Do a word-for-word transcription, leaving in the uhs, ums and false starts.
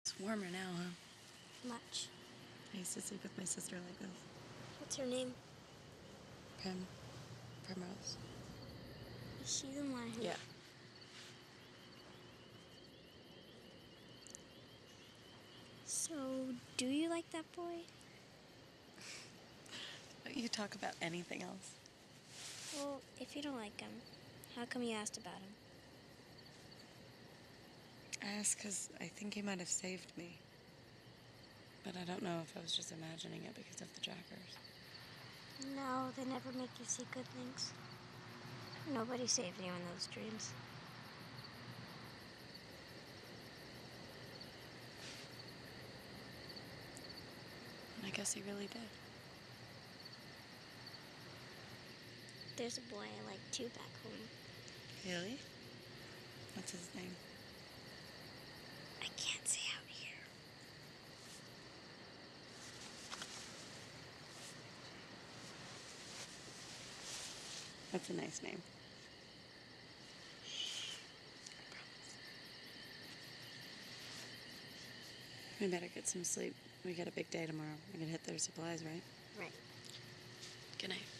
It's warmer now, huh? Much. I used to sleep with my sister like this. What's her name? Prim. Primrose. Is she the one who... Yeah. So, do you like that boy? You talk about anything else. Well, if you don't like him, how come you asked about him? I asked because I think he might have saved me. But I don't know if I was just imagining it because of the jackers. No, they never make you see good things. Nobody saved you in those dreams. And I guess he really did. There's a boy I like too back home. Really? What's his name? I can't say out here. That's a nice name. I promise. We better get some sleep. We got a big day tomorrow. We're gonna hit their supplies, right? Right. Good night.